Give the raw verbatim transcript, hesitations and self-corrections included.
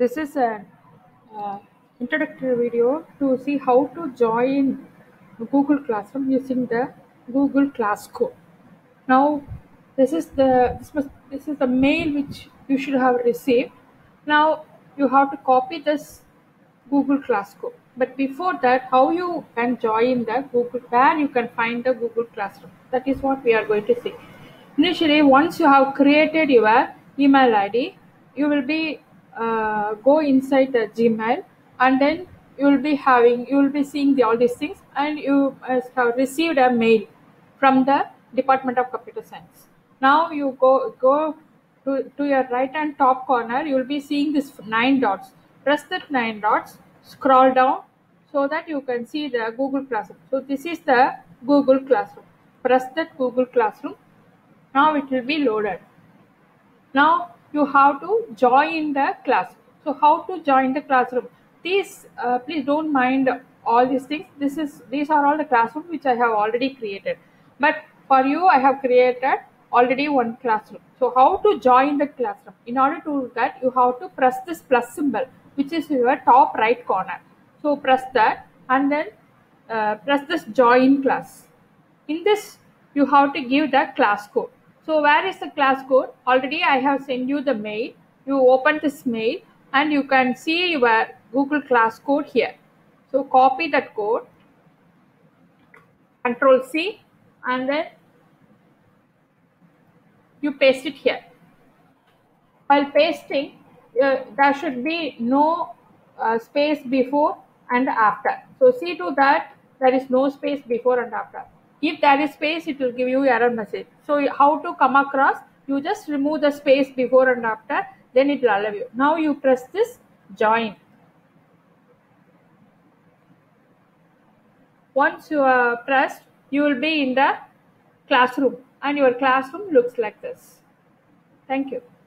This is an uh, introductory video to see how to join Google Classroom using the Google Class Code. Now, this is the this, must, this is the mail which you should have received. Now, you have to copy this Google Class Code. But before that, how you can join the Google, where you can find the Google Classroom. That is what we are going to see. Initially, once you have created your email I D, you will be uh, go inside the Gmail, and then you will be having you will be seeing the, all these things, and you must have received a mail from the Department of Computer Science. Now you go go to, to your right hand top corner, you will be seeing this nine dots. Press that nine dots, scroll down so that you can see the Google Classroom. So this is the Google Classroom. Press that Google Classroom. Now it will be loaded. Now you have to join the class. So how to join the classroom? These uh, please don't mind all these things. This is these are all the classroom which I have already created. But for you, I have created already one classroom. So how to join the classroom? In order to do that, you have to press this plus symbol, which is your top right corner. So press that, and then uh, press this join class. In this, you have to give the class code. So where is the class code? Already I have sent you the mail. You open this mail and you can see your Google class code here. So copy that code, Control C, and then you paste it here. While pasting, uh, there should be no uh, space before and after. So see to that there is no space before and after. If there is space, it will give you error message. So how to come across? You just remove the space before and after, then it will allow you. Now you press this join. Once you are pressed, you will be in the classroom, and your classroom looks like this. Thank you.